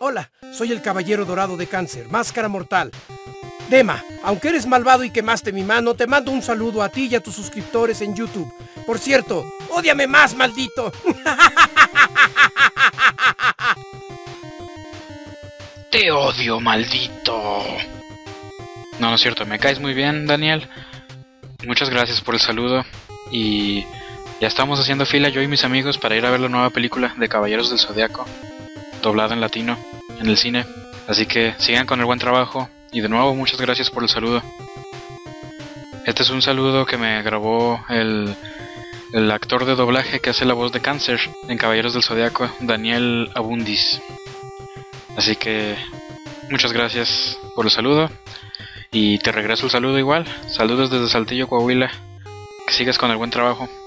Hola, soy el Caballero Dorado de Cáncer, Máscara Mortal. Dema, aunque eres malvado y quemaste mi mano, te mando un saludo a ti y a tus suscriptores en YouTube. Por cierto, ódiame más, maldito. Te odio, maldito. No, no es cierto, me caes muy bien, Daniel. Muchas gracias por el saludo. Y ya estamos haciendo fila yo y mis amigos para ir a ver la nueva película de Caballeros del Zodiaco, doblada en latino, en el cine. Así que sigan con el buen trabajo. Y de nuevo, muchas gracias por el saludo. Este es un saludo que me grabó el actor de doblaje que hace la voz de Cáncer en Caballeros del Zodiaco, Daniel Abundis. Así que muchas gracias por el saludo. Y te regreso el saludo igual. Saludos desde Saltillo, Coahuila. Que sigas con el buen trabajo.